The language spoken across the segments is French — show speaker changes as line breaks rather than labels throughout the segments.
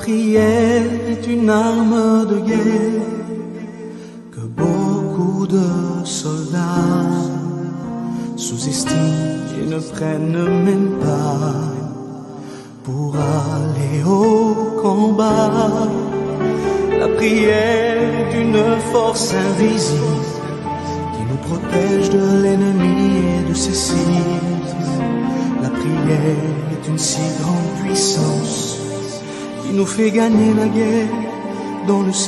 prière est une arme de guerre que beaucoup de soldats sous-estiment et ne prennent même pas pour aller au combat. La prière est une force invisible qui nous protège de l'ennemi et de ses cibles. La prière est une si grande puissance qui nous fait gagner la guerre dans le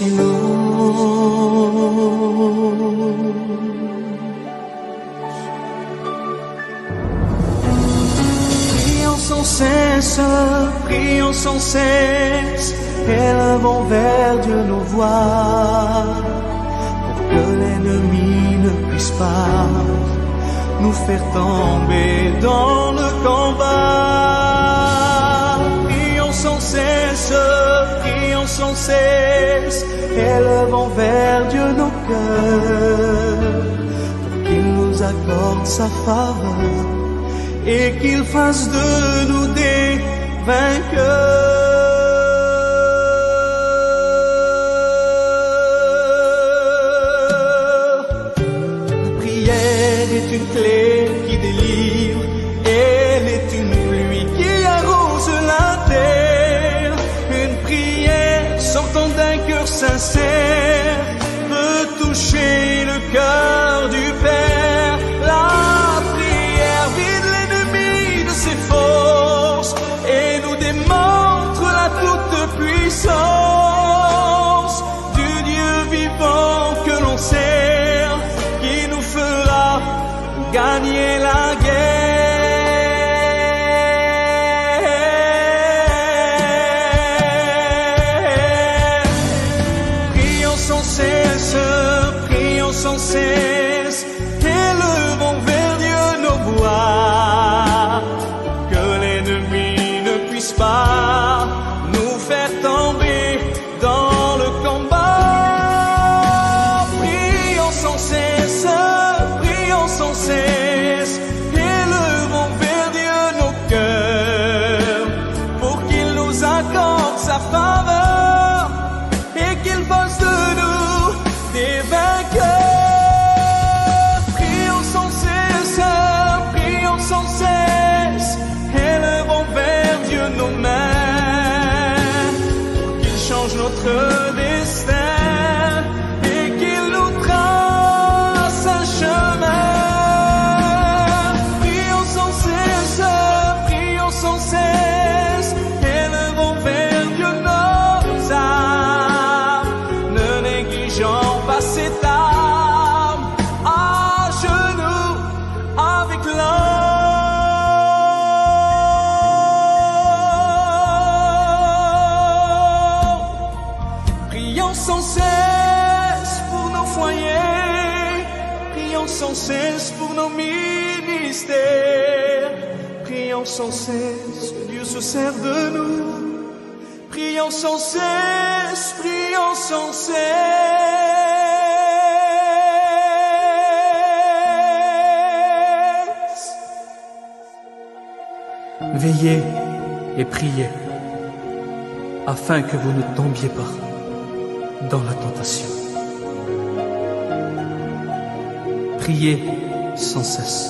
silence. Prions sans cesse, prions sans cesse, élevons vers Dieu nos voix, pour que l'ennemi ne puisse pas nous faire tomber dans le combat. Prions sans cesse, élevons vers Dieu nos cœurs, pour qu'il nous accorde sa faveur et qu'il fasse de nous des vainqueurs. La prière est une clé qui délivre, elle est une pluie qui arrose la terre. Une prière sortant d'un cœur sincère peut toucher le cœur du Père. La prière vide l'ennemi de ses forces et nous démontre la toute-puissance du Dieu vivant que l'on sert, qui nous fera gagner la guerre. Prions sans cesse, élevons vers Dieu nos voix, que l'ennemi ne puisse pas nous faire tomber dans le combat. Prions sans cesse, élevons vers Dieu nos cœurs, pour qu'il nous accorde sa faveur et qu'il fasse de nous des vainqueurs. Prions sans cesse, élevons vers Dieu nos mains, pour qu'il change notre destin et qu'il nous trace un chemin. Prions sans cesse, élevons vers Dieu nos âmes, ne négligeons pas cette âme, à genoux avec l'homme. Prions sans cesse pour nos foyers, prions sans cesse pour nos ministères, prions sans cesse que Dieu se serve de nous. Prions sans cesse,
Veillez et priez, afin que vous ne tombiez pas dans la tentation. Priez sans cesse.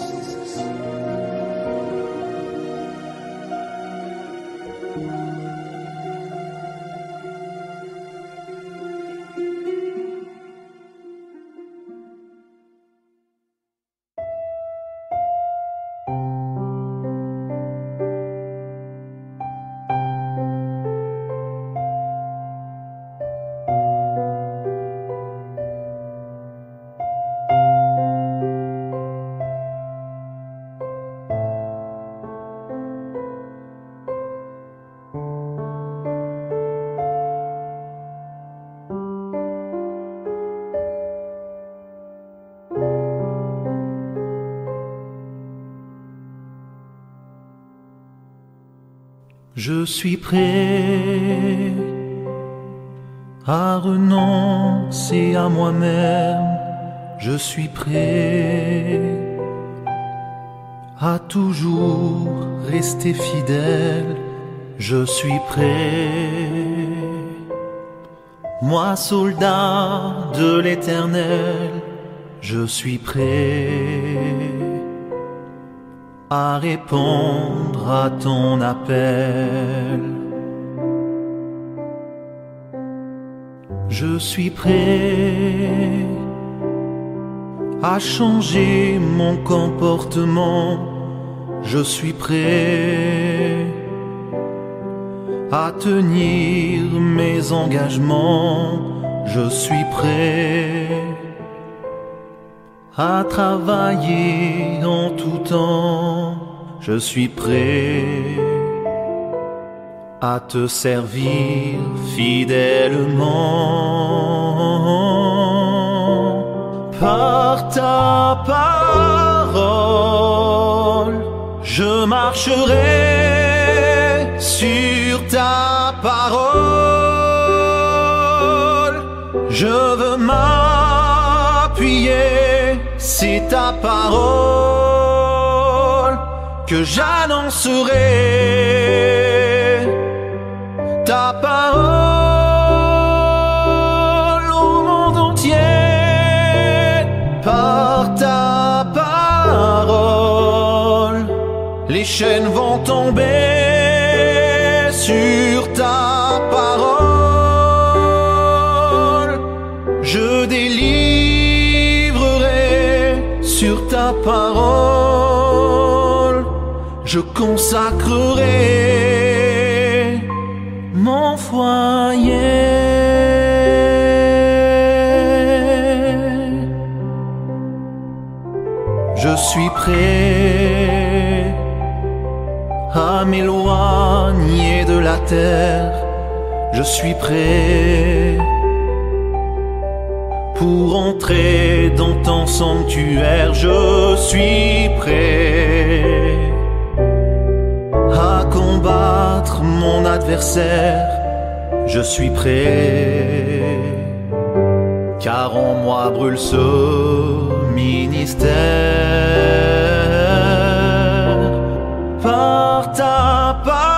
Je suis prêt à renoncer à moi-même, je suis prêt à toujours rester fidèle je suis prêt. Moi, soldat de l'Éternel, je suis prêt à répondre à ton appel. Je suis prêt à changer mon comportement. Je suis prêt à tenir mes engagements. Je suis prêt à travailler en tout temps. Je suis prêt à te servir fidèlement. Par ta parole, je marcherai sur ta parole. Je veux m'appuyer, c'est ta parole que j'annoncerai. Ta parole au monde entier. Par ta parole, les chaînes vont tomber sur ta parole. Je délivrerai sur ta parole. Je consacrerai mon foyer. Je suis prêt à m'éloigner de la terre. Je suis prêt pour entrer dans ton sanctuaire. Je suis prêt à combattre mon adversaire. Je suis prêt, car en moi brûle ce ministère. Par ta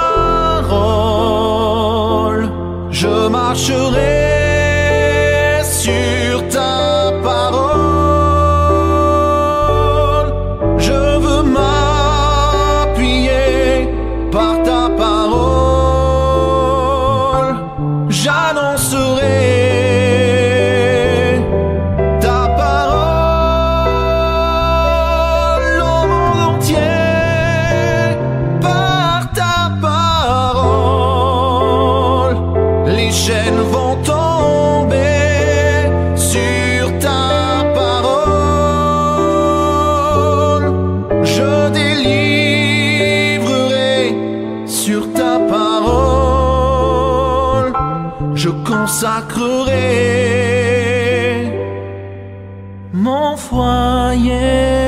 parole, je marcherai sur ta parole. Je veux m'appuyer par ta parole. J'annoncerai ta parole au monde entier. Par ta parole, les chaînes vont tomber sur ta parole. Je délivrerai sur ta parole. Je consacrerai mon foyer.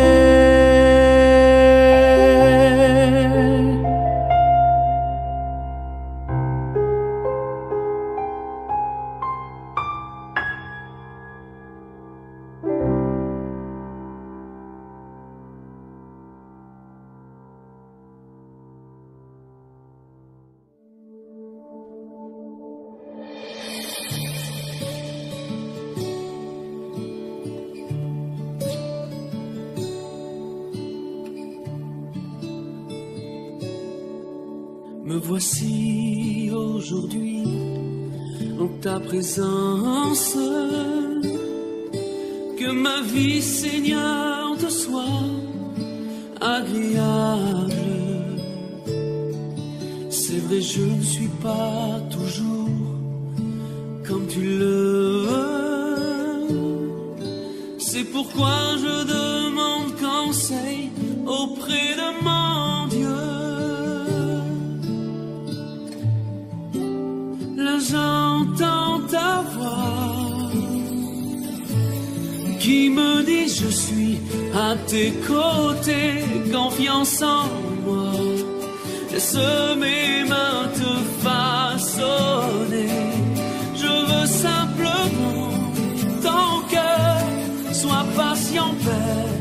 Me voici aujourd'hui en ta présence. Que ma vie, Seigneur, te soit agréable. C'est vrai, je ne suis pas toujours comme tu le veux. C'est pourquoi je demande conseil auprès de mon Dieu. Là j'entends ta voix qui me dit je suis à tes côtés, confiance en moi. Laisse mes mains te façonner. Je veux simplement ton cœur soit patient, Père,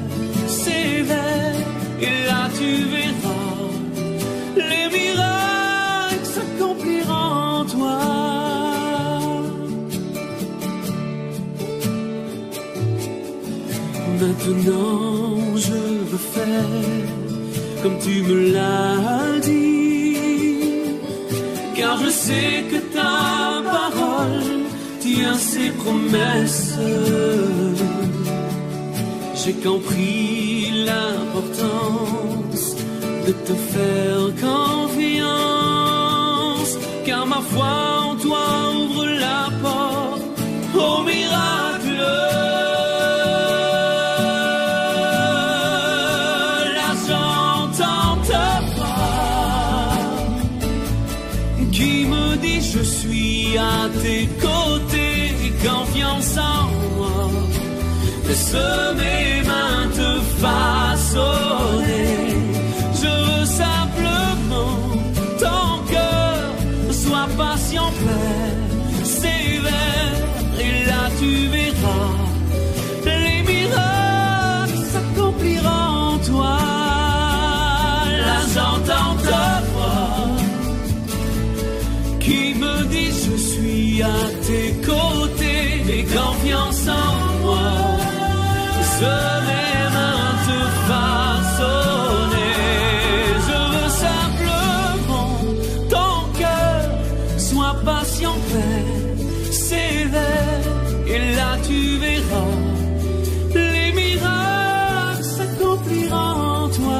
sévère, et là tu verras les miracles Maintenant je veux faire comme tu me l'as dit, car je sais que ta parole tient ses promesses. J'ai compris l'importance de te faire confiance, car ma foi en toi ouvre la porte au miracle. Là j'entends ta voix qui me dit je suis à tes côtés, confiance en moi. Laisse mes mains te façonner. Je veux simplement ton cœur soit patient, plein, sévère, et là tu verras les miracles s'accompliront en toi. Là j'entends ta voix qui me dit je suis à tes côtés et confiance en moi. Je mes mains te façonner. Je veux simplement ton cœur soit patient, plein, sévère, et là tu verras les miracles s'accompliront en toi.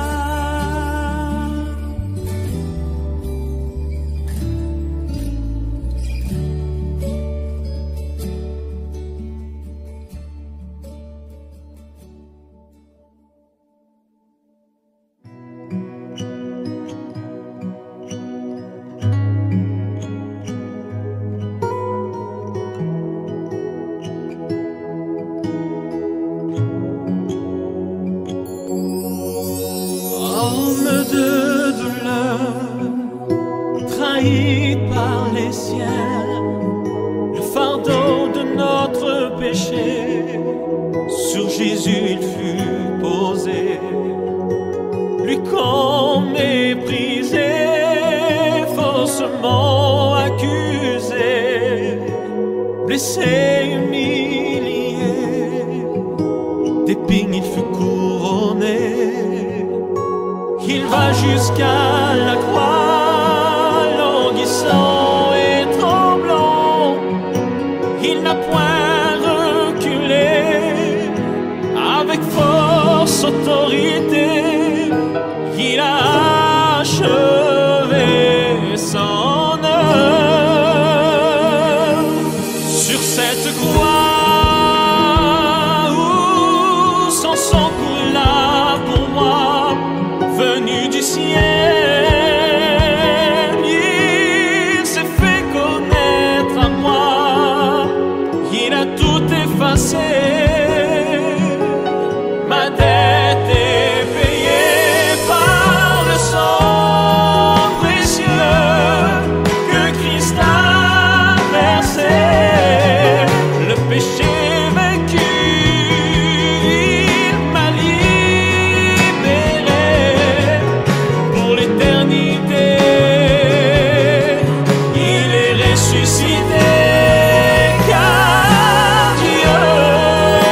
Par les siens, le fardeau de notre péché, sur Jésus il fut posé. Lui qu'on méprisait, faussement accusé, blessé, humilié, d'épines il fut couronné. Il va jusqu'à la croix, et tremblant, il n'a point reculé, avec force, autorité, il a achevé son œuvre sur cette croix où son sang coula pour moi, venu du ciel. Ma dette est payée par le sang précieux que Christ a versé. Le péché vaincu, il m'a libéré pour l'éternité. Il est ressuscité.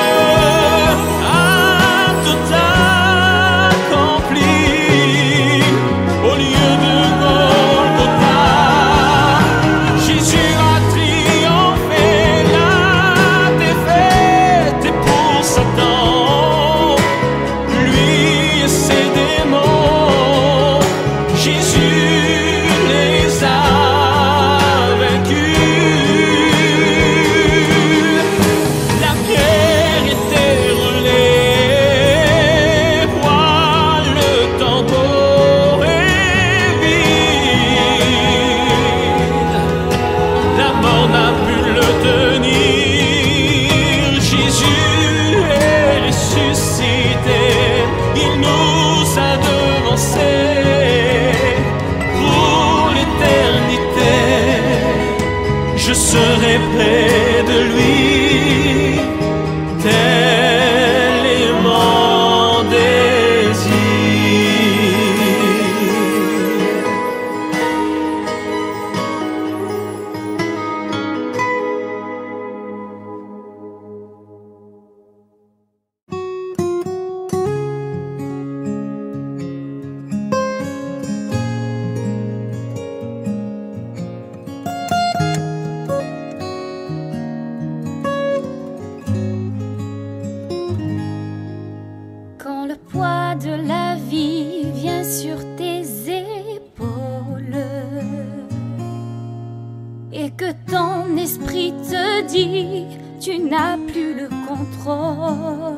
vie, tu n'as plus le contrôle.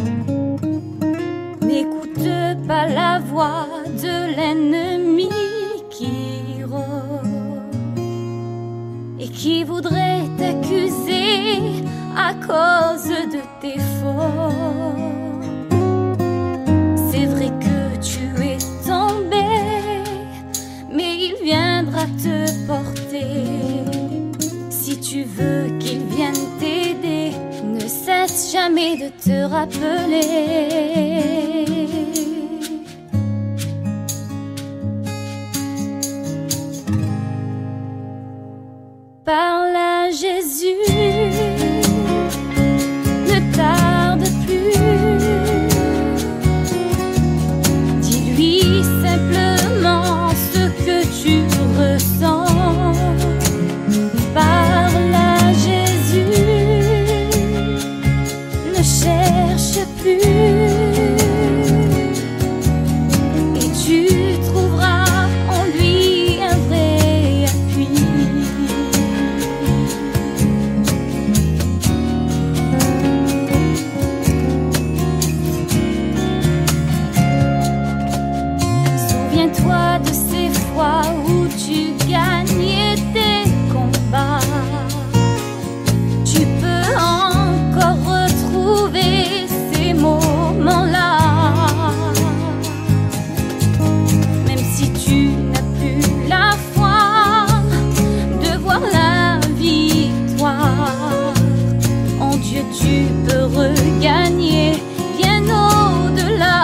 N'écoute pas la voix de l'ennemi qui rôde et qui voudrait t'accuser à cause de tes fautes. C'est vrai que tu es tombé, mais il viendra te porter. Si tu veux qu'il vienne t'aider, ne cesse jamais de te rappeler. Parle à Jésus, ne tarde plus. Dis-lui simplement ce que tu ressens. Parle à Jésus, ne cherche plus. Et tu trouveras en lui un vrai appui. Souviens-toi de ces fois où tu gagnais tes combats. Tu peux encore retrouver ces moments-là. Même si tu n'as plus la foi de voir la victoire, en Dieu tu peux regagner bien au-delà.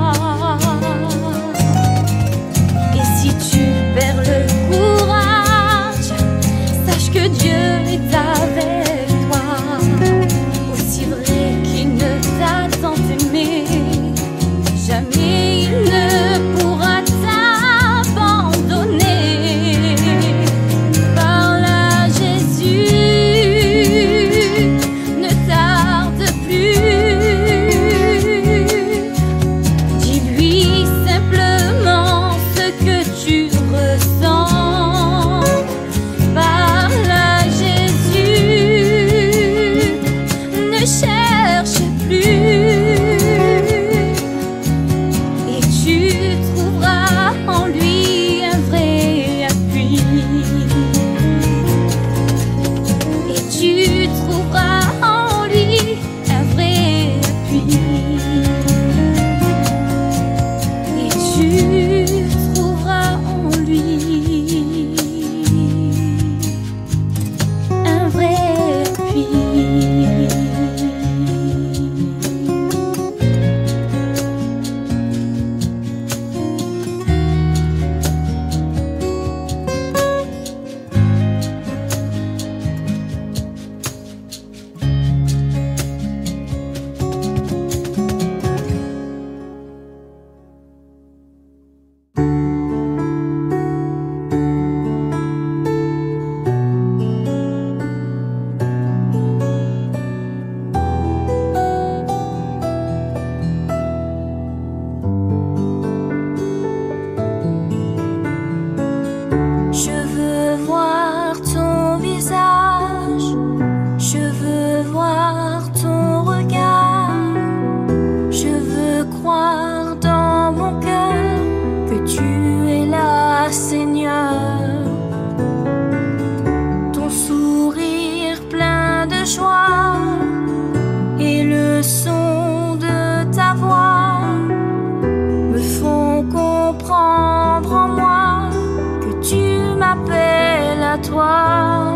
Et si tu perds le courage, sache que Dieu est avec toi. Aussi vrai qu'il ne t'a tant aimé, jamais il ne pourra t'abandonner. Parle à Jésus, ne tarde plus. Dis-lui simplement ce que tu ressens. Parle à Jésus, ne cherche plus. Et tu trouveras en lui un vrai appui. Et tu trouveras en lui un vrai appui. Et tu trouveras en lui un vrai appui. Je veux voir ton visage, je veux voir ton regard, je veux croire dans mon cœur que tu es là, Seigneur. Ton sourire plein de joie et le son de ta voix me font comprendre en moi que tu m'appelles à toi.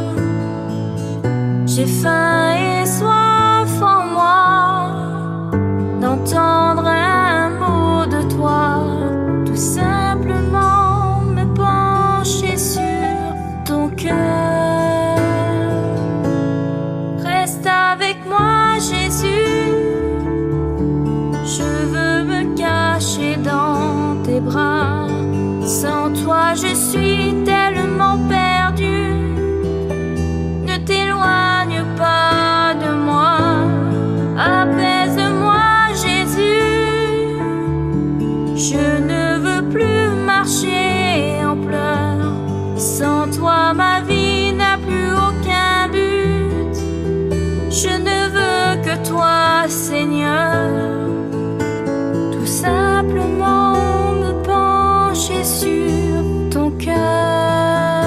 J'ai faim et soif en moi d'entendre un mot de toi, tout simplement me pencher sur ton cœur. Reste avec moi, Jésus, je veux me cacher dans tes bras. Sans toi je suis tellement perdu, ne t'éloigne pas de moi. Je ne veux que toi, Seigneur, tout simplement me pencher sur ton cœur,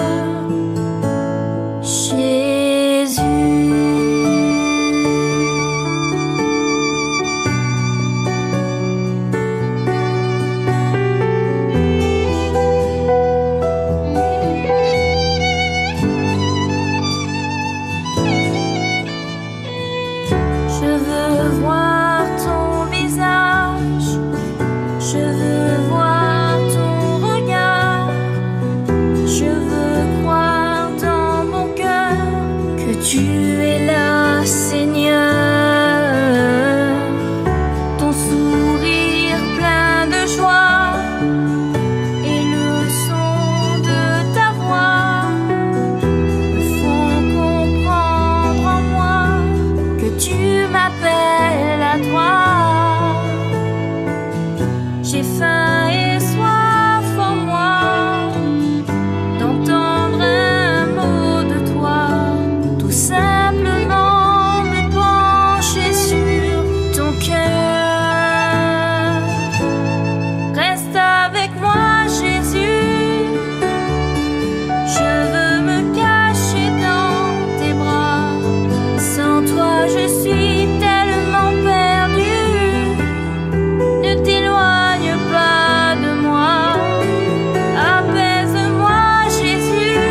Jésus. Je veux voir ton visage, je veux voir ton regard, je veux croire dans mon cœur que tu es là, Seigneur. Ton sourire plein de joie et le son de ta voix me font comprendre en moi que tu m'appelles à toi. J'ai faim et soif en moi d'entendre un mot de toi, tout simplement me pencher sur ton cœur. Reste avec moi, Jésus, je veux me cacher dans tes bras. Sans toi je suis tellement perdu, ne t'éloigne pas de moi. Apaise-moi, Jésus,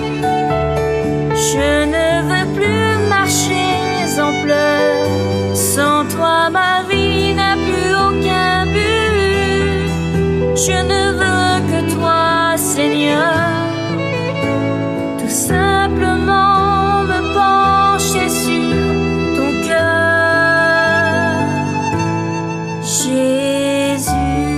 je ne veux plus marcher en pleurs. Sans toi ma vie n'a plus aucun but. Je ne veux que toi, Seigneur, tout simplement me pencher sur ton cœur, Jésus.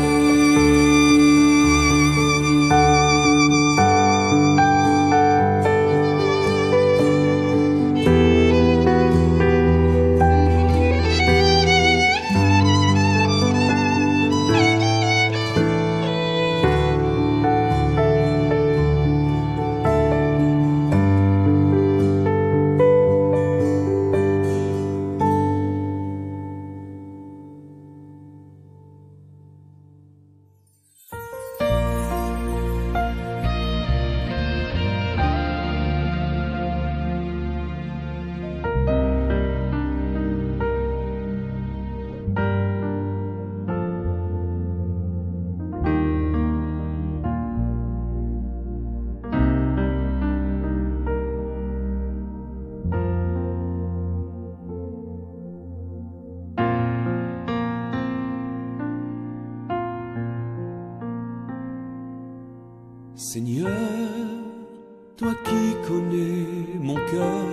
Seigneur, toi qui connais mon cœur,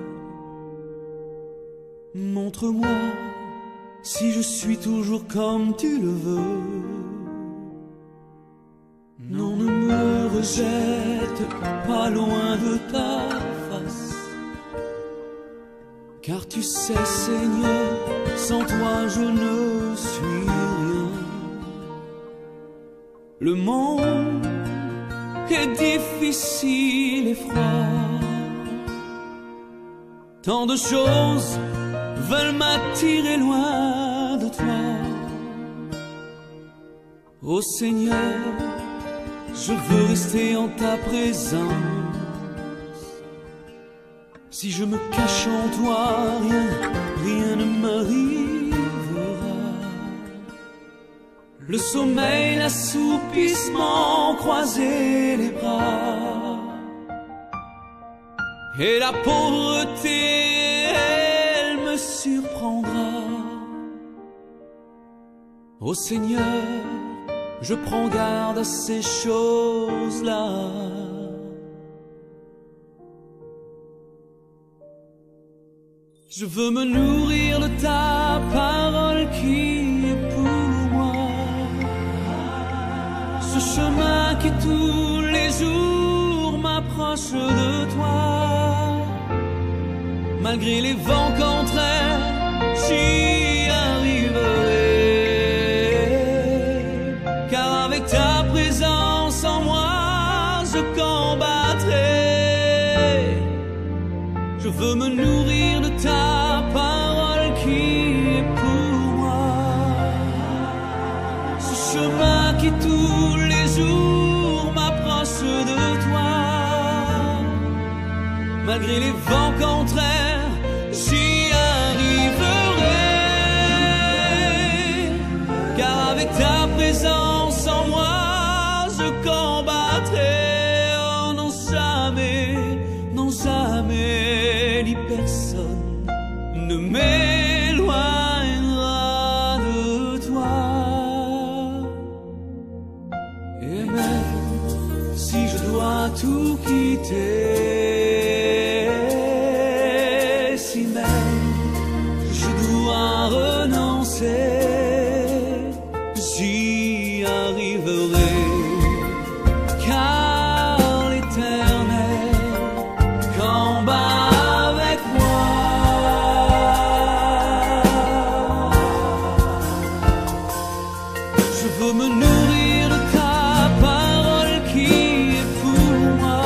montre-moi si je suis toujours comme tu le veux. Non, ne me rejette pas loin de ta face, car tu sais, Seigneur, sans toi je ne suis rien. Le monde est difficile et froid, tant de choses veulent m'attirer loin de toi. Ô Seigneur, je veux rester en ta présence. Si je me cache en toi, rien ne m'arrivera. Le sommeil, l'assoupissement, croiser les bras, et la pauvreté, elle me surprendra. Ô Seigneur, je prends garde à ces choses-là. Je veux me nourrir de ta parole qui est pour moi, ce chemin qui tous les jours m'approche de toi. Malgré les vents contraires, j'y arriverai, car avec ta présence en moi, je combattrai. Je veux me nourrir de ta malgré les vents contraires, j'y arriverai. Car avec ta présence en moi, je combattrai. Oh non jamais, non jamais, ni personne ne m'éloignera de toi. Et même si je dois tout quitter, si même je dois renoncer, j'y arriverai. Car l'Éternel combat avec moi. Je veux me nourrir de ta parole qui est pour moi.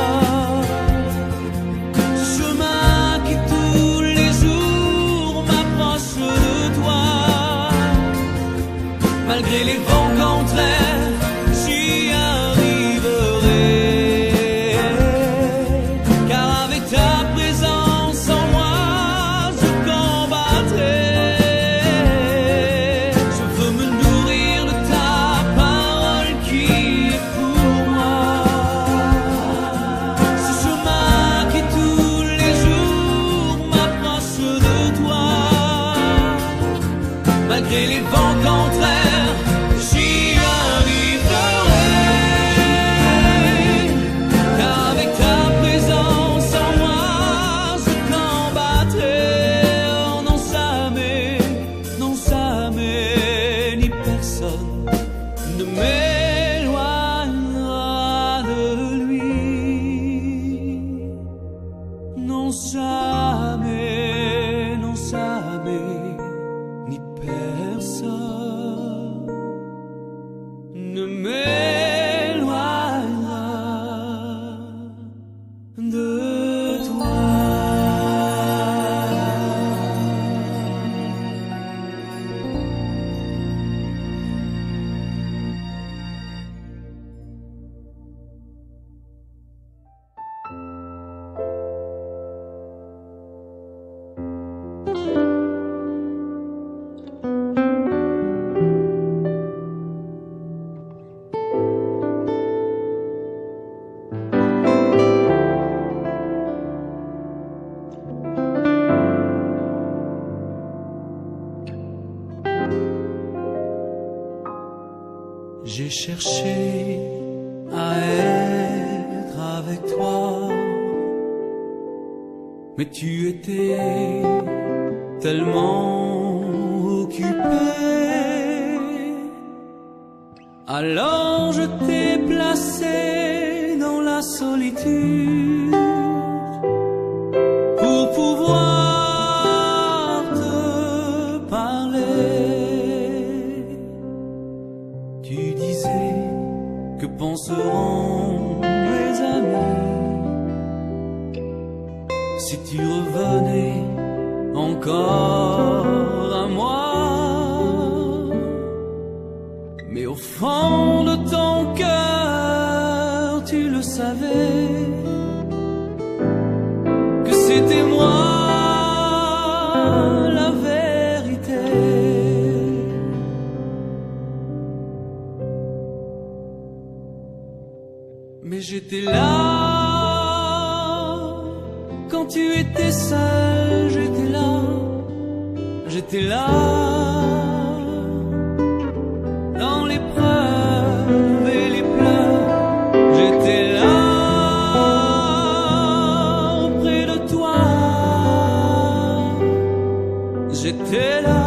Ce chemin qui tous les jours m'approche de toi. Malgré les vents contraires, j'y arriverai. Car avec ta présence en moi, je combattrai. Je veux me nourrir de ta parole qui est pour moi. Ce chemin qui tous les jours m'approche de toi. Malgré les vents contraires, j'y arriverai. Car avec ta présence en moi, je combattrai. Oh non jamais, non jamais, ni personne ne m'éloignera de lui. Non jamais, non jamais, ni personne ne m'éloignera de toi. J'ai cherché à être avec toi, mais tu étais tellement occupé. Alors je t'ai placé dans la solitude pour pouvoir te parler. Tu disais, que penseront mes amis si tu revenais encore à moi? Mais au fond de ton cœur, tu le savais, que c'était moi la vérité. Mais j'étais là quand tu étais seul, j'étais là, j'étais là. Dans l'épreuve et les pleurs, j'étais là, près de toi, j'étais là.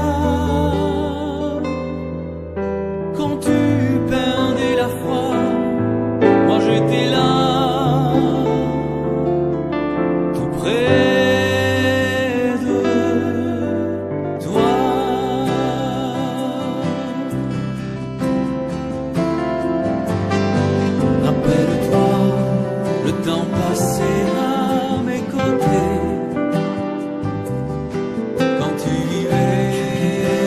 Quand tu perdais la foi, moi j'étais là, tout près de toi. Rappelle-toi le temps passé à mes côtés, quand tu vivais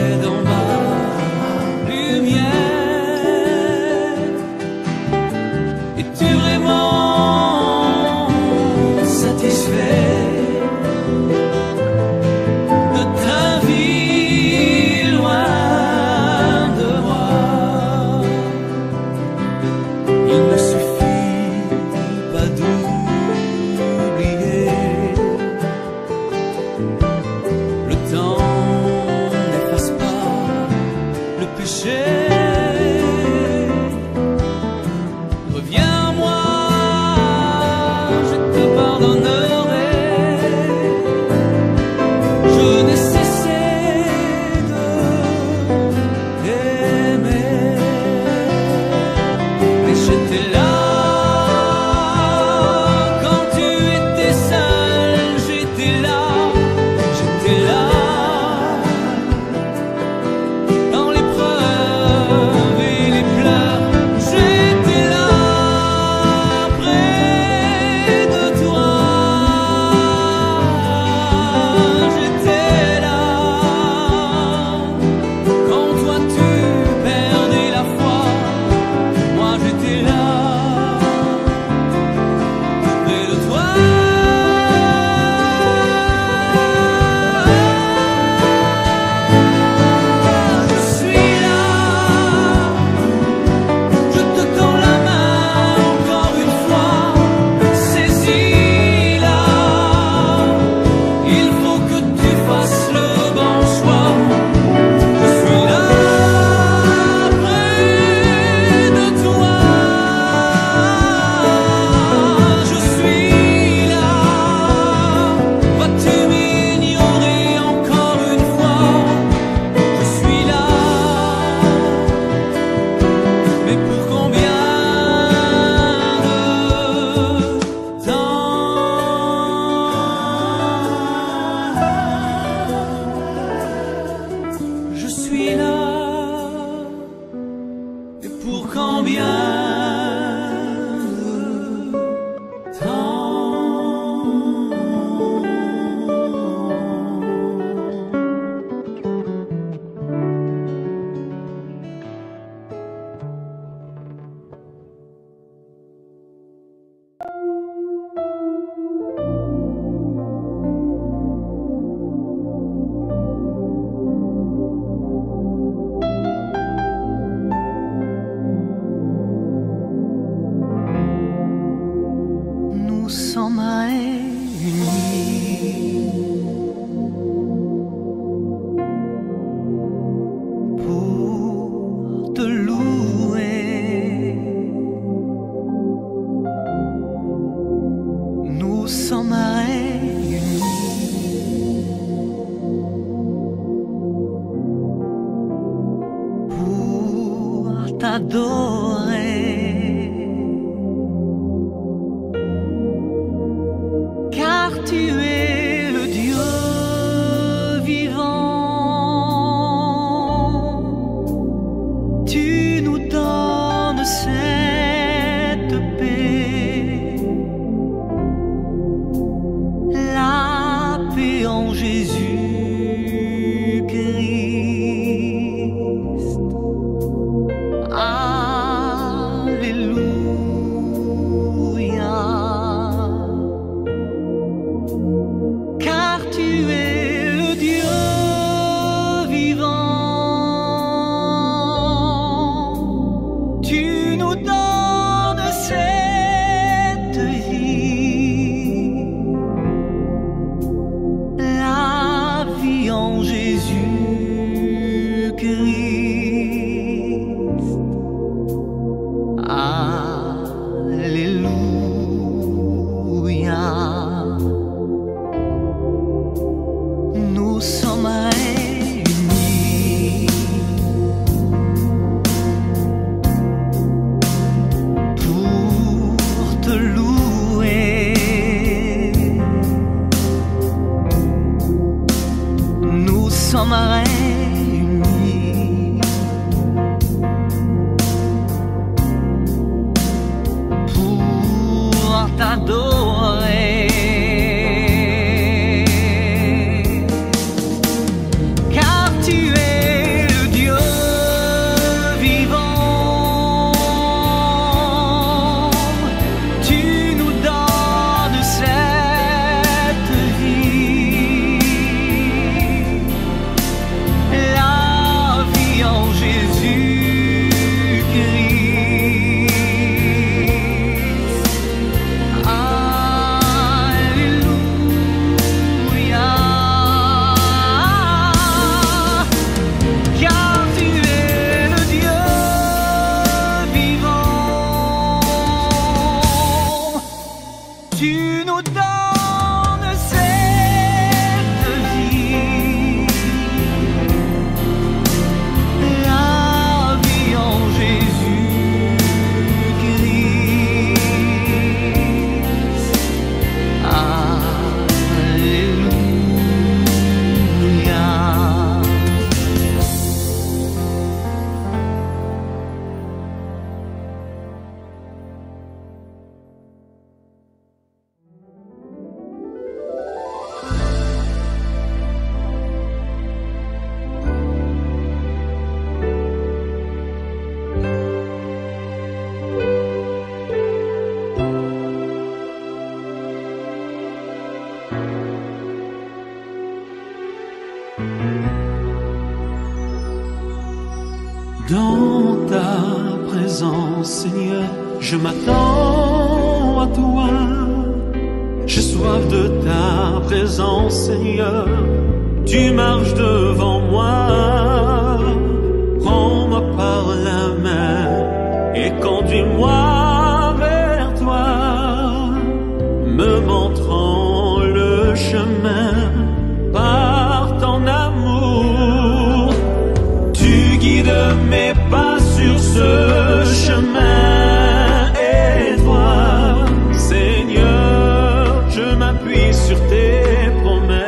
Dans ta présence, Seigneur, je m'attends à toi. J'ai soif de ta présence, Seigneur. Tu marches devant moi. Prends-moi par la main et conduis-moi vers toi, me montrant le chemin par ton amour. Tu guides mes pas sur ce chemin et toi, Seigneur, je m'appuie sur tes promesses.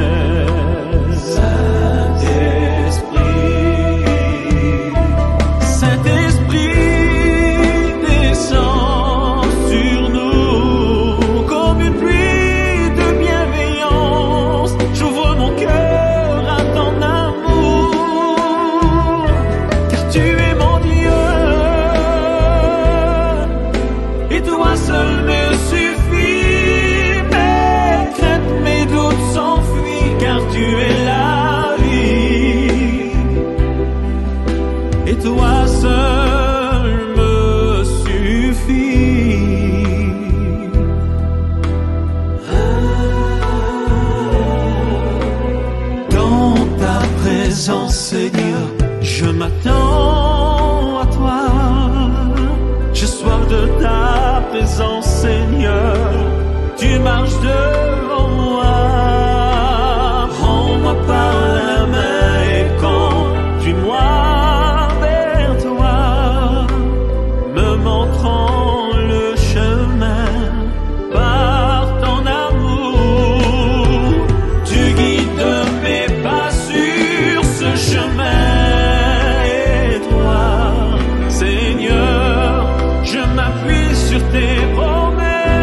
Toi seul me suffit. Dans ta présence, Seigneur, je m'attends à toi. J'ai soif de ta présence, Seigneur. Tu marches devant moi. Prends-moi par la main et conduis-moi le chemin par ton amour. Tu guides mes pas sur ce chemin et toi, Seigneur, je m'appuie sur tes promesses.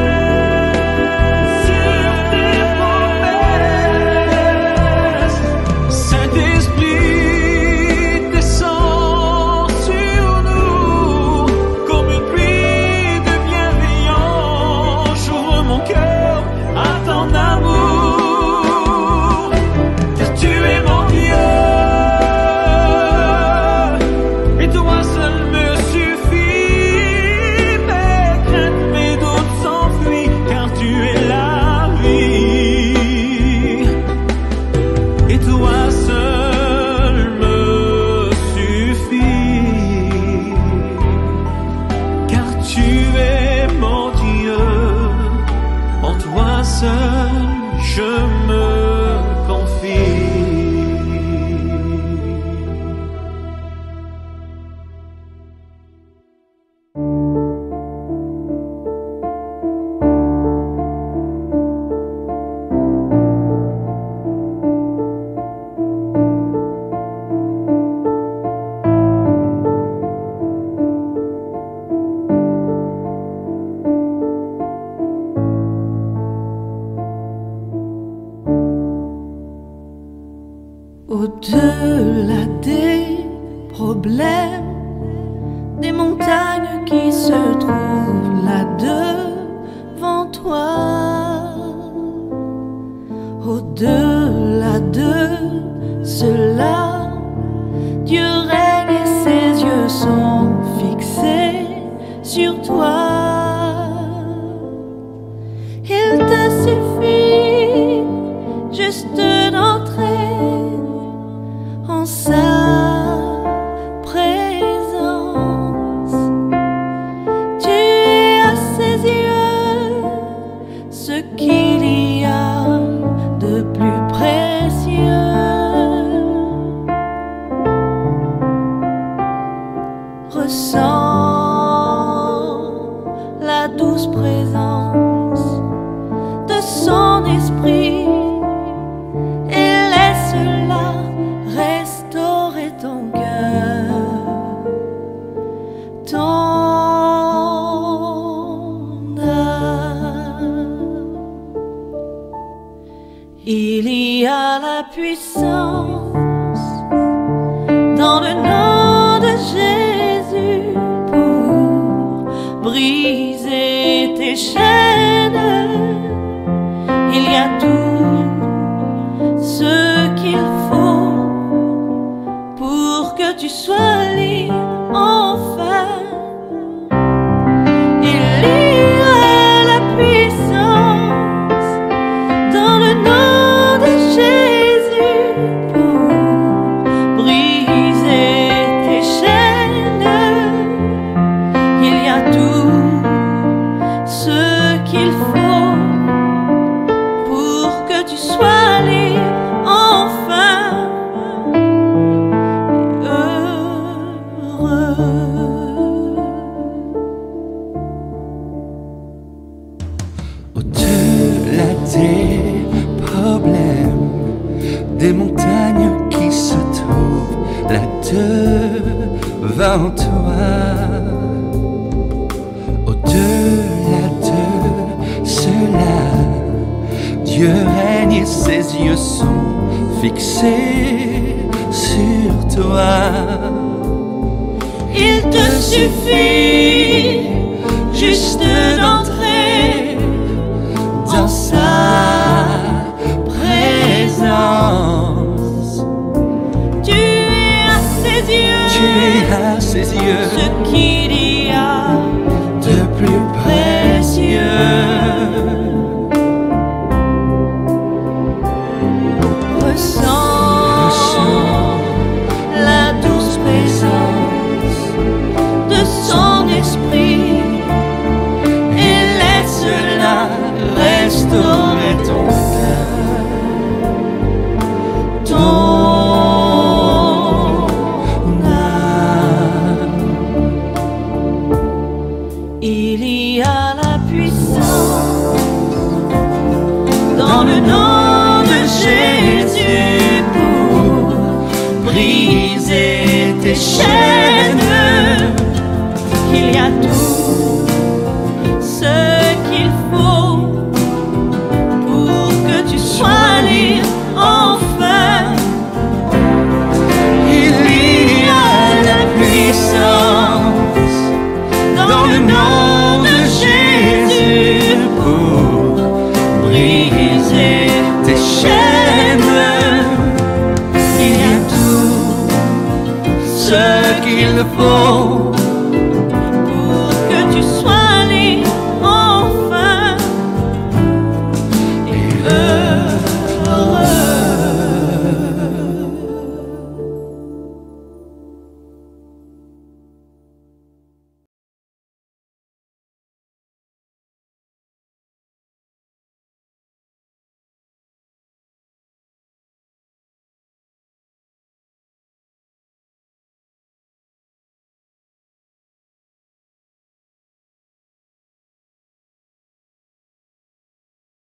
Je me confie.
Au-delà des problèmes, des montagnes qui se trouvent là devant toi, au-delà de cela, Dieu règne et ses yeux sont fixés sur toi. Il te suffit juste d'entrer en sa présence. Tu es à ses yeux ce qu'il y a de plus précieux. Ressens la douce présence de son esprit. Il y a la puissance dans le nom de Jésus pour briser tes chaînes. Il y a tout ce qu'il faut
montagne qui se trouve là devant toi. Au-delà de cela, Dieu règne et ses yeux sont fixés sur toi.
Il te suffit juste d'entrer dans sa présence. Tu es à ses yeux,
Tu es à ses yeux
ce qu'il y a
de plus précieux.
Ressens la douce présence de son esprit et laisse-la restaurer ton cœur, ton âme. Il y a la puissance dans le nom de Jésus pour briser tes chaînes. Il y a tout ce qu'il faut pour que tu sois libre enfin.
Il y a la puissance
Dans le nom de Jésus
pour
briser
tes chaînes.
il y a tout
Ce qu'il faut